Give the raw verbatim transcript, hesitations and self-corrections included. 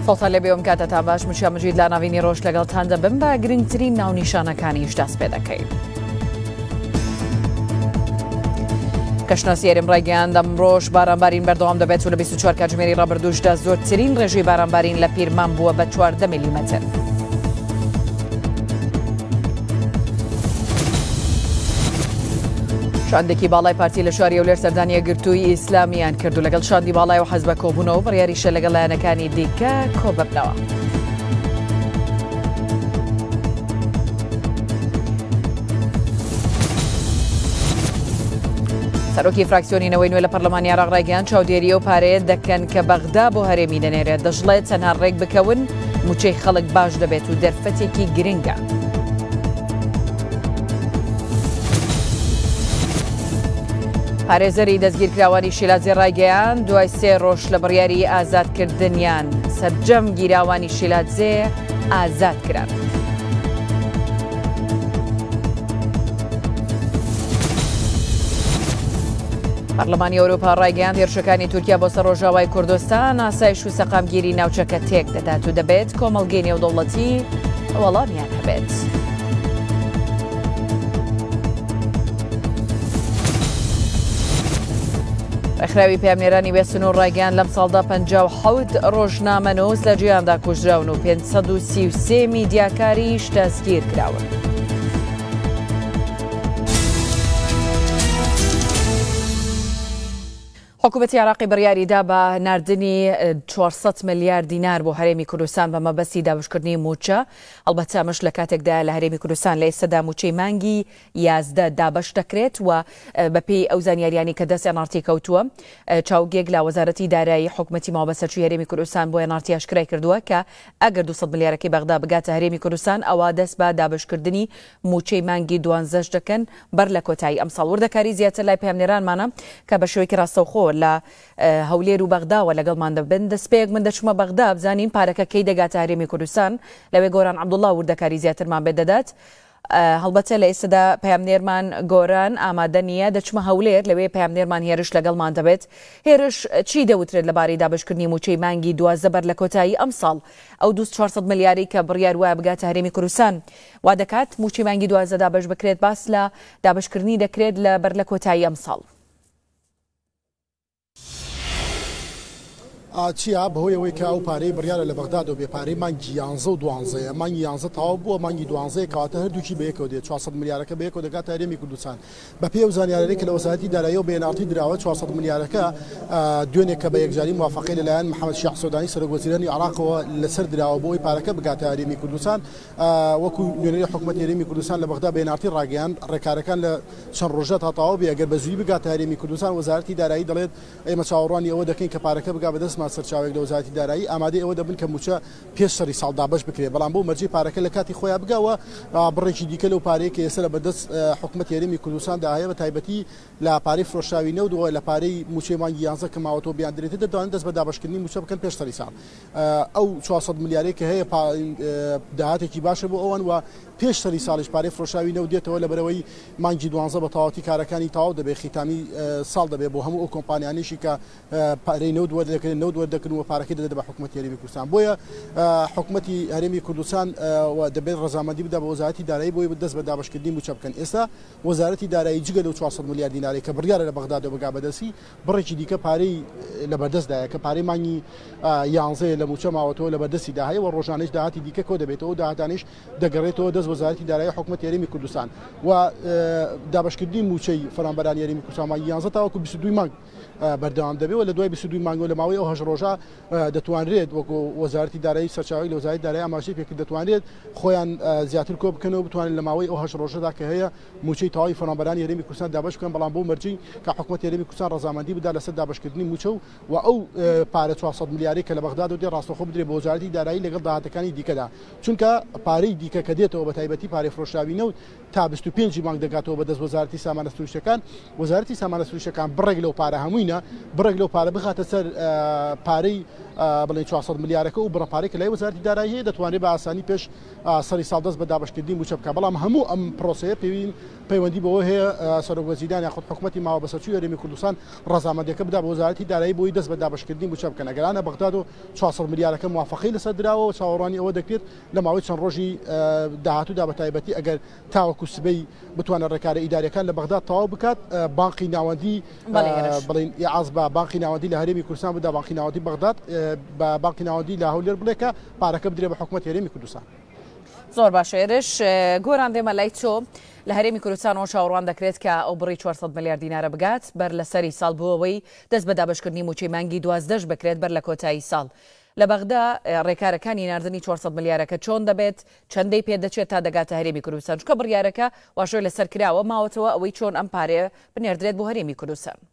سڵتان لێ بێوم کاتەتان باش مشیا مجید لا ناوینی ڕۆژ لەگەڵتان دەبم بە گرنگترین ناونیشانەکانیش دەست پێ دەکەین. کەشناسی هێرم ڕایگەیاند ئەمڕۆژ بارانبارین بەردەوام دەبێت و لە بیست و چوار کاتژمێری ڕابردووشدا زۆرترین ڕێژەی بارانبارین لە پیرمان بووە بە چواردە میلیمەتر. شاندێکی باڵای پارتی لە شاری ئەولێر سەردانی یەکگرتووی ئیسلامیان کردو لەگەڵ شاندی باڵای و حەزب بە کۆبوونەوە بڕیاریشە لەگەڵ لایەنەکانی دیکە کۆ ببنەوە. سەرۆکی فراکسیۆنی نەوەی نوێ لە پەرلەمانی عێراق ڕایگەیاند چاودێریە و پارەیە دەکەن کە بەغدا بۆ هەرێمی دەنێرێت. دەژڵێت تەنها ڕێک بکەون موچەی خەڵک باش دەبێت و دەرفەتێکی گرنگە. پارێزەری دەستگیرکراوانی شیلازی ڕایگەیاند دوای سێ ڕۆژ لە بڕیاری ئازادکردنیان سەرجەم گیراوانی شیلازێ ئازاد کران. پەرلەمانی ئەوروپا ڕایگەیاند هێرشەکانی تورکیا بۆ سەر ڕۆژاوای کوردستان ئاسایش و سەقامگیری ناوچەکە تێک دەدات و دەبێت کۆمەڵگەی نێودەوڵەتی وەڵامیان هەبێت. ڕێکخراوی پامنێرانی وێستن و ڕایگەیاند لەم ساڵدا پەنجا و حەوت ڕۆژنامە نووس لە جیهاندا کوژراون و پێنج سەد و سی و سێ میدیاکاریش دەستگیر کراون. حکوومەتی عێراقی بڕیاریدا بە ناردنی چوارسەد ملیار دینار بۆ هەرێمی کوردستان بە مەبەستی دابشکردنی موچە. هەڵبەتە ئەمەش لە کاتێکدا لە هەرێمی کوردستان لە ئێستادا موچەی مانگی یازدە دابش دەکرێت و بەپێی ئەو زانیاریانی کە دەست ئێنارتی کەوتووە چاوگێک لە وەزارەتی دارایی حکوومەتی ماوەبەسەرچووی هەرێمی کوردستان بۆ ئێنارتی ئاشکرای کردووە کە ئەگەر دووسەد ملیارەکەی بەغدا بگاتە هەرێمی کوردستان ئەوە دەست بە دابشکردنی موچەی مانگی دوانزەش دەکەن بەر لە کۆتایی ئەم ساڵ. وردەکاری زیاتر لای پامنێرانمانە کە بە شێوەیەکی ڕاستەوخۆ لە هەولێر و بەغداوە لەگەڵمان دەبن. دەستپێک من دەچمە بەغدا بزانین پارەکە کەی دەگاتە هەرێمی کوردستان. لەوێ گۆران عەبدوڵڵا وردەکاری زیاترمان بێ دەدات. هەڵبەتە لە ئێستادا پامنێرمان گۆران ئامادە نییە دەچمە هەولێر لەوێ پامنێرمان هێرش لەگەڵمان دەبێت. هێرش چی دەوترێت لەبارەی دابشکردنی موچەی مانگی دوازدە بەر لە کۆتایی ئەم ساڵ ئەو دووسەد چوارسەد ملیاری کە بڕیار وایە بگاتە هەرێمی کوردستان وا دەکات موچەی مانگی دوازدە دابش بکرێت باس لە دابشکردنی دەکرێت لە بەر لە کۆتایی ئەم ساڵ؟ چیا بەهۆی ئەوەی کە ئەو پارەی بڕیارە لە بەغداد و بێپارەی مانگی یانزە و دوانزەیە مانگی یانزە تەواو بووە مانگی دوانزەیە کەواتە هەردووکی بەیەکەوە دێت چوارسەد ملیارەکە بەیەکەوە دەگاتە هەرێمی کوردستان. بەپێی ئەو زانیاریەی کە لە وەزارەتی دارایی و بەهێنارتی دراوە چوارسەد ملیارەکە دوێنێ کە بە یەکجاری موافقەی لەلایەن محەممەد شیخ سەودانی سەرۆکوەزیرانی عێراقەوە لەسەر دراوە بۆ ئەوی پارەکە بگاتە هەرێمی کوردستان. وەکو نوێنەری حکوومەتی هەرێمی کوردستان لە بەغدا بەهێنارتی ڕاگەیاند ڕێکارەکان لە چەند ڕۆژە تا تەواو بێ ئەگەر بەزوویی بگاتە هەرێمی کوردستان وەزارەتی دارایی دەڵێت ئێمە چاوەڕوانی ئەوە دەکەین کە پارەکە بگا بەدەستمان سەرچاوێک لە وەزارەتی دارایی ئامادەی ئەوە دەبن کە موچە پێش سەری ساڵ دابش بکرێت بەڵام بۆ مەرجی پارەکە لە کاتی خۆیان بگاوە بڕێکی دیکە لەو پارەیە کە ئێستا لە بەدەست حکوومەتی هەرێمی کوردستاندا هەیە بە تایبەتی لە پارەی فرۆشراوی نەوت و لە پارەی موچەی مانگی یانزە کە ماوەتەوە بیان درێتێت دەتوانن دەست بە دابشکردنی موچە بکەن پێش سەری ساڵ. ئەو چوارسەد ملیارەی کە هەیە داهاتێکی باشە بۆ ئەوان و پێش سەری ساڵیش پارەی فرۆشراوی نەوت دێتەوە لەبەرەوەی مانگی دوانزە بە تەواوەتی کارەکانی تەواو دەبێت خیتامی ساڵ دەبێت بۆ هەموو ئەو کۆمپانیانیشی کە پارەی نەوت وەردەکردن نەوت وەردەکردن و پارەکەی دەدەێت بە حکوومەتی هەرێمی کوردستان. بۆیە حکوومەتی هەرێمی کوردستان دەبێت ڕەزامەندی بدات بە وەزارەتی دارایی بۆی دەست بە دابشکردنی موچە بکەن. ئێستا وەزارەتی دارایی جگە لەو چوارسەد ملیار دیناری کە بڕیارە لە بەغداد بگا بەدەستی بڕێکی دیکە پارەی لە بەردەستدایە کە پارەی مانگی یانزەیە لە موچە ماوەتەوە لە بەردەستی داهەیە و ڕۆژانەش داهاتی دیکە کۆ دەبێتەوە داهاتانیش دەگەڕێتەوە دەست وەزارەتی دارایی حکوومەتی هەرێمی کوردستان و دابشکردنی موچەی فەرمانبەرانی هەرێمی کوردستان مانگی یانزە تاوەکو بیست و دوو مانگ بەردەوام دەبێت و لە دوای بیست و دوو مانگەوە لە ماوەی ئەو هەژ ڕۆژە دەتوانرێت وەکو وەزارەتی دارایی سەرچاوی لە وەزارەتی دارایی ئاماژەی پێکرد دەتوانرێت خۆیان زیاتر کۆ بکەنەوە بتوانن لە ماوەی ئەو هەژ ڕۆژەدا کە هەیە موچەی تەواوی فەرمانبەرانی هەرێمی کوردستان دابش بکەن بەڵام بۆ مەرجی کە حکوومەتی هەرێمی کوردستان ڕەزامەندی بدات لەسەر دابشکردنی موچە و ئەو پارە چوارسەد ملیاری کە لە بەغداد و دێ ڕاستەوخۆ بدرێت بە وەزارەتی دارایی لەگەڵ داهاتەکانی دیکەدا چونکە پارەی دیکە کە دێتەوە بە تایبەتی پارەی فرۆشراوی نەوت تا بیست و پێنج مانگ دەگاتەوە بەدەست وەزارەتی سامانە سروشتەکان. وەزارەتی سامانە سروشتەکان بڕێک لەو پارە هەمووینە بڕێک لەو پارە بخاتە سەر پارەی بڵێن چوارسەد ملیارەکە و بڕەپارێک لای وەزارەتی دارایی هەیە دەتوانێت بە ئاسانی پێش سەری ساڵ دەست بە دابەشکردنی موچە بکە بەڵام هەموو ئەم پرۆسەیە پێوین پەیوەندی بەوە هەیە سەرۆکوەزیرانی یاخود حکوومەتی ماوە بەسەرچووی هەرێمی کوردستان ڕەزامەندیەکە بدا بە وەزارەتی دارایی بۆی دەست بە دابەشکردنی موچە بکەن ئەگەرانە بەغداد و چوارسەد ملیارەکە موافقەی لەسەر دراوە و چاوەڕوانی ئەوە دەکرێت لە ماوەی چەند ڕۆژی داهاتوودا بە تایبەتی ئەگەر تاوەکو سبەی بتوانە ڕێکارە ئیداریەکان لە بەغداد تەواو بکات بانقی ناوەندی بڵێن ئیعاز بە بانقی ناوەندی لە هەرێمی کوردستان بدا بانقی ناوەندی بەغداد بە بانقی ناوەندی لە هەولێر بڵێکە پارەکە بدرێ بە حکوومەت هەرێمی کوردستان. زۆر باشە ئێرش گۆران دێمە لای تۆ لە هەرێمی کوردستانەوە چاوەڕوان دەکرێت کە ئەو بڕی چوارسەد ملیار دینارە بگات بەر لە سەری ساڵ بووەوەی دەست بە دابەشکردنی موچەی مانگی دوازدەش بکرێت بەر لە کۆتایی ساڵ. لە بەغدا ڕێکارەکانی ناردنی چوارسەد ملیارەکە چۆن دەبێت چەندەی پێدەچێت تا دەگاتە هەرێمی کوردستان چکە بڕیارەکە واشۆی لەسەر کراوە ماوەتەوە ئەوەی چۆن ئەم پارەیە بنێردرێت بۆ هەرێمی کوردستان.